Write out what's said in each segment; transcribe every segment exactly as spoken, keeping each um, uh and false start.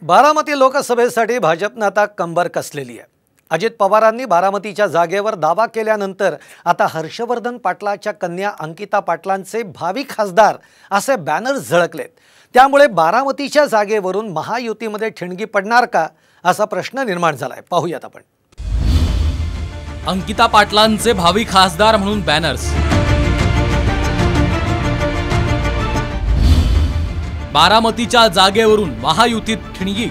बारामती लोकसभेसाठी भाजपने आता कंबर कसलेली आहे। अजित पवारांनी बारामतीच्या जागेवर दावा केल्यानंतर आता हर्षवर्धन पाटलांच्या कन्या अंकिता पाटलांचे भावी खासदार असे बॅनर झळकलेत। त्यामुळे बारामतीच्या जागेवरून महायुतीमध्ये ठिणगी पडणार का असा प्रश्न निर्माण झालाय। पाहूयात आपण। अंकिता पाटलांचे भावी खासदार म्हणून बॅनर्स, बारामतीच्या जागेवरून महायुतीत ठिणगी,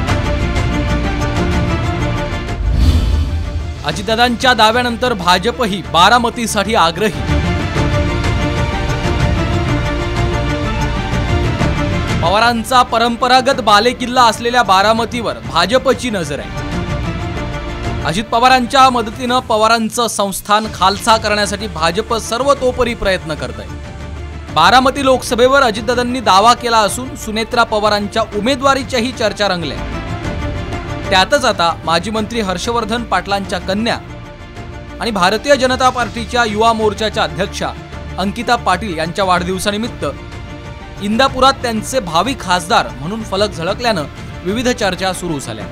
अजितदादांच्या दाव्यानंतर भाजपही बारामतीसाठी आग्रही, पवारांचा परंपरागत बालेकिल्ला असलेल्या बारामतीवर भाजपची नजर आहे। अजित पवारांच्या मदतीने पवारांचं संस्थान खालसा करण्यासाठी भाजप सर्वतोपरी प्रयत्न करत आहे। बारामती लोकसभेवर अजितदादांनी दावा केला असून सुनेत्रा पवारांच्या उमेदवारीच्याही चर्चा रंगल्या। त्यातच आता माजी मंत्री हर्षवर्धन पाटलांच्या कन्या आणि भारतीय जनता पार्टीच्या युवा मोर्चाच्या अध्यक्षा अंकिता पाटील यांच्या वाढदिवसानिमित्त इंदापुरात त्यांचे भावी खासदार म्हणून फलक झळकल्यानं विविध चर्चा सुरू झाल्या।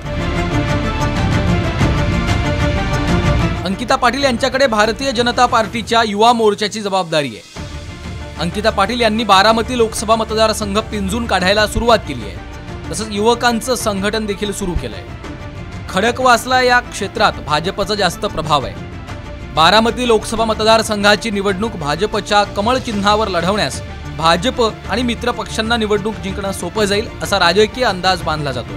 अंकिता पाटील यांच्याकडे भारतीय जनता पार्टीच्या युवा मोर्चाची जबाबदारी आहे। अंकिता पाटील यांनी बारामती लोकसभा मतदारसंघ पिंजून काढायला सुरुवात केली आहे। तसंच युवकांचं संघटन देखील सुरू केलंय। खडकवासला या क्षेत्रात भाजपचा जास्त प्रभाव आहे। बारामती लोकसभा मतदारसंघाची निवडणूक भाजपच्या कमळ चिन्हावर लढवण्यास भाजप आणि मित्र पक्षांना निवडणूक जिंकणं सोपं जाईल असा राजकीय अंदाज बांधला जातो।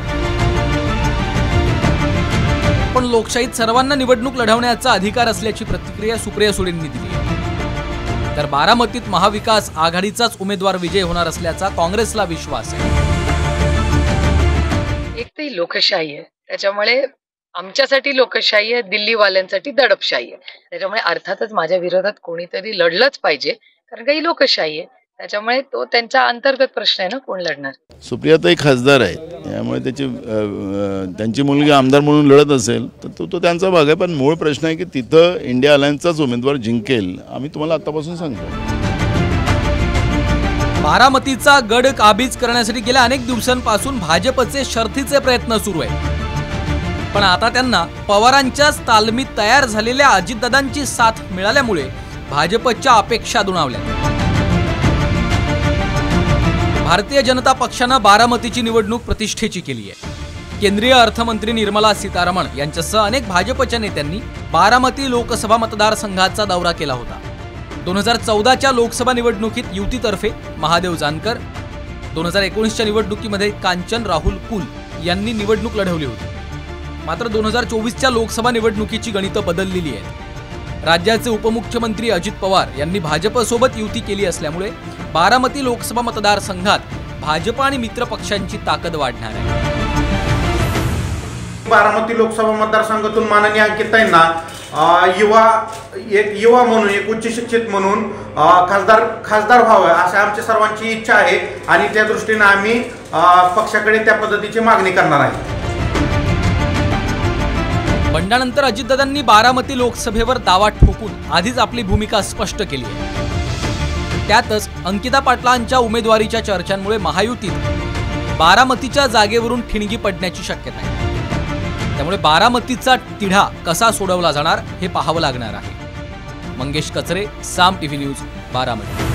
पण लोकशाहीत सर्वांना निवडणूक लढवण्याचा अधिकार असल्याची प्रतिक्रिया सुप्रिया सुळेंनी दिली आहे। तर बारामतीत महाविकास आघाडीचाच उमेदवार विजय होणार असल्याचा काँग्रेसला विश्वास आहे। एक तर लोकशाही आहे, त्याच्यामुळे आमच्यासाठी लोकशाही आहे, दिल्लीवाल्यांसाठी दडपशाही आहे। त्याच्यामुळे अर्थातच माझ्या विरोधात कोणीतरी लढलंच पाहिजे, कारण काही लोकशाही आहे। त्याच्यामुळे तो त्यांचा अंतर्गत प्रश्न आहे ना, कोण लढणार। सुप्रियाताई खासदार आहे, त्यामुळे त्याची त्यांची मुलगी आमदार म्हणून लढत असेल तर तो तो त्यांचा भाग आहे। पण मूळ प्रश्न आहे की तिथं इंडिया अलायन्सचाच उमेदवार जिंकेल, आम्ही तुम्हाला आतापासून सांगतो। बारामतीचा गड काबीज करण्यासाठी गेल्या अनेक दिवसांपासून भाजपचे शर्थीचे प्रयत्न सुरू आहेत। पण आता त्यांना पवारांच्याच तालमीत तयार झालेल्या अजितदादांची साथ मिळाल्यामुळे भाजपच्या अपेक्षा दुणावल्या। भारतीय जनता पक्षानं बारामतीची निवडणूक प्रतिष्ठेची केली आहे। केंद्रीय अर्थमंत्री निर्मला सीतारामन यांच्यासह अनेक भाजपच्या नेत्यांनी बारामती लोकसभा मतदारसंघाचा दौरा केला होता। दोन हजार चौदाच्या लोकसभा निवडणुकीत युतीतर्फे महादेव जानकर, दोन हजार एकोणीसच्या निवडणुकीमध्ये कांचन राहुल कुल यांनी निवडणूक लढवली होती। मात्र दोन हजार चोवीसच्या लोकसभा निवडणुकीची गणितं बदललेली आहेत। राज्याचे उपमुख्यमंत्री अजित पवार यांनी भाजपसोबत युती केली असल्यामुळे बारामती लोकसभा मतदारसंघात भाजप आणि मित्र पक्षांची ताकद वाढणार आहे। बारामती लोकसभा मतदारसंघातून माननीय अंकितांना युवा एक युवा म्हणून एक उच्च शिक्षित म्हणून खासदार खासदार व्हावं अशी आमच्या सर्वांची इच्छा आहे आणि त्या दृष्टीने आम्ही पक्षाकडे त्या पद्धतीची मागणी करणार आहे। बंडानंतर अजितदादांनी बारामती लोकसभेवर दावा ठोकून आधीच आपली भूमिका स्पष्ट केली आहे। त्यातच अंकिता पाटलांच्या उमेदवारीच्या चर्चांमुळे महायुतीत बारामतीच्या जागेवरून ठिणगी पडण्याची शक्यता आहे। त्यामुळे बारामतीचा तिढा कसा सोडवला जाणार हे पाहावं लागणार आहे। मंगेश कचरे, साम टीव्ही न्यूज, बारामती।